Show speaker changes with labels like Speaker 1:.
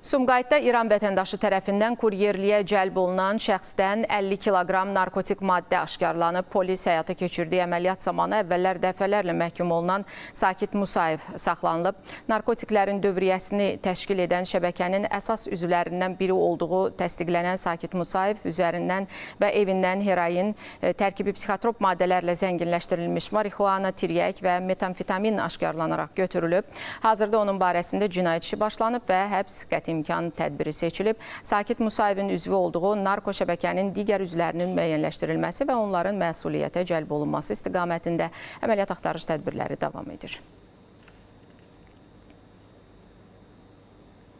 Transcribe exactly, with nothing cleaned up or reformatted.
Speaker 1: Sumqayıtda İran vətəndaşı tərəfindən kuryerliyə cəlb olunan şəxsdən əlli kiloqram narkotik maddə aşkarlanıb. Polis həyata keçirdiyi əməliyyat zamanı əvvəllər dəfələrlə məhkum olunan Sakit Musayev saxlanılıb. Narkotiklərin dövriyyəsini təşkil edən şəbəkənin əsas üzvlərindən biri olduğu təsdiqlənən Sakit Musayev üzərindən və evindən heroin, tərkibi psixotrop maddələrlə zənginləşdirilmiş marihuana, tiryək və metamfetamin aşkarlanaraq götürülüb. Hazırda onun barəsində cinayət işi başlanıb və həbs qəti imkan tədbiri seçilib. Sakit Musayevin üzvü olduğu narko şəbəkənin digər üzvlərinin müəyyənləşdirilməsi və onların məsuliyyətə cəlb olunması istiqamətində əməliyyat axtarış tədbirləri davam edir.